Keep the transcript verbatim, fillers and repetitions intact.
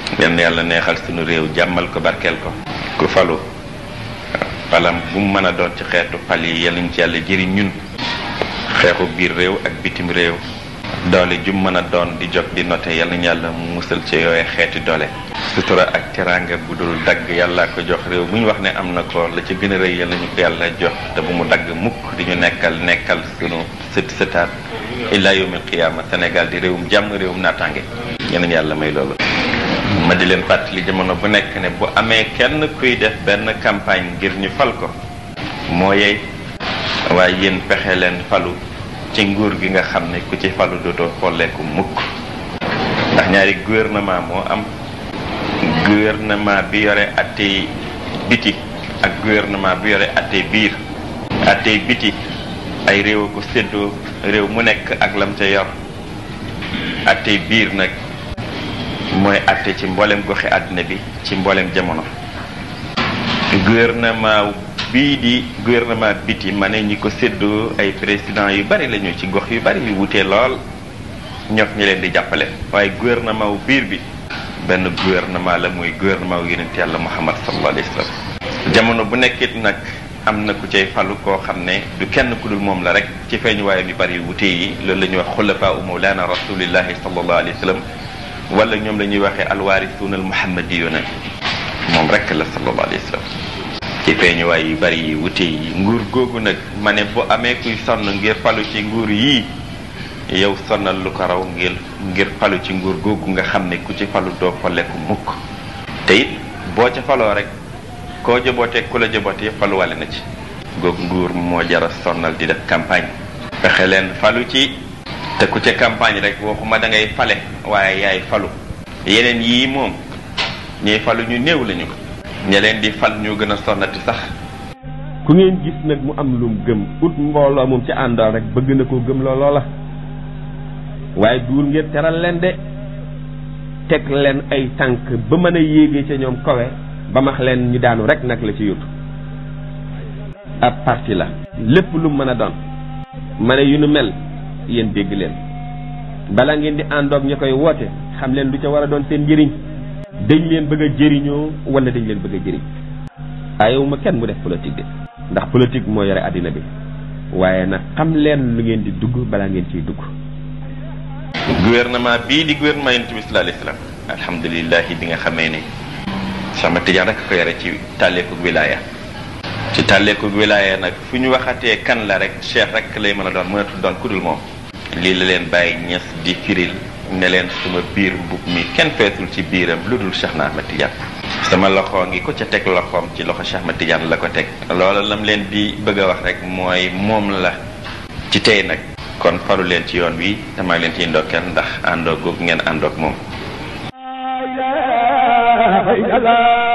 yal na yàlla neexal sunu réew jàmmal ko barkeel ko ku falu palam bu mu mën a doon ci xeetu pal yi yal nañ ci yàlla jëriñ ñun xeexu biir réew ak bitim réew doole jum mën a doon di jot di noté yal nañu yàlla musal ci yooye xeeti doole sutura ak teraanga bu dul dagg yàlla ko jox réew bu ñu wax ne am na ko la ci gën a rëy yal nañu ko yàlla jox te bu mu dagg mukk di ñu nekkal nekkal sunu sët sëtaat illa yawmil qiyaama Sénégal di réewum jàmm réewum naataange yal nañu yàlla may loolu ma di leen fàttali jamono bu nekk ne bu amee kenn kuy def benn campagne ngir ñu fal ko moo yey waaye yéen pexe leen falu ci nguur gi nga xam ne ku ci falu dootoo xolleeku mukk ndax ñaari gouvernement moo am gouvernement bi yore attey biti ak gouvernement bi yore attey biir attey biti ay réew ko séddoo réew mu nekk ak lam ca yor attey biir nag mooy atte ci mboolem goxi àddina bi ci mboolem jamono gouvernement bii di gouvernement biti ma ne ñi ko séddoo ay président yu bari lañu ci gox yu bari yu wutee lool ñoom ñi leen di jàppale waaye gouvernement wu biir bi benn gouvernement la muy gouvernement wu yonent yàlla Muhammad sallallahu alayhi wa sallam jamono bu nekkit nag am na ku cay falu koo xam ne du kenn ku dul moom la rek ci feeñuwaay yu bari yu wutee yi loolu la ñuy wax xulafaa u mawlana rasulillahi sallallahu alayhi wa sallam wala ñoom la ñuy waxee alwaarisuuna almuhammadiyuuna moom rek la sallallahu alayhi wa sallam ci feeñuwaay yu bari yi wute yi nguur googu nag ma ne bu amee kuy sonn ngir falu ci nguur yii yow sonnal lu ko raw ngir ngir falu ci nguur googu nga xam ne ku ci falu doo folleku mukk te it boo ca faloo rek koo jabootee ku la jabootee faluwale na ci googu nguur moo jara sonnal di def campagne fexe leen falu ci te ku ca campagne rek waxuma da ngay fale waaye yaay falu yeneen yii moom ñuy falu ñu néew lañu ña leen di fal ñu gën a sonnati sax ku ngeen gis nag mu am lum gëm ut mbooloo moom ci àndal rek bëgg na koo gëm looloo la waaye duul ngeen teral leen de teg leen ay tànk ba mën a yéegee ca ñoom kawe ba max leen ñu daanu rek nag la ci yutu ab parti la lépp lu mën a doon ma ne yu nu mel yéen dégg leen bala ngeen di àndoog ña koy woote xam leen lu ca war a doon seen njëriñ dañ leen bëgg a jëriñoo wala dañ leen bëgg a jëriñ ayewuma kenn mu def politique de ndax politique moo yore àddina bi waaye nag xam leen lu ngeen di dugg balaa ngeen ciy dugg gouvernement bii di gouvernement yonent bi sallallahu alayhi wasallam alhamdulilahi bi nga xamee ne sama tijaan rek ko yore ci tàlleeku wilaaya ci tàlleeku wilaaya nag fu ñu waxatee kan la rek cheikh rek lay mën a doon mënatul doon ku dul moom lii la leen bàyyi ñes di firil ne leen suma biir mbub mi kenn feesul ci biiram lu dul Cheikh na Ahmed Tidiane sama loxo ngi ko ca teg loxoom ci loxo Cheikh Ahmed Tidiane la ko teg loola lam leen di bëgg a wax rek mooy moom la ci tey nag kon faru leen ci yoon wi te maa ngi leen ciy ndokkeel ndax àndoog googu ngeen àndoog moom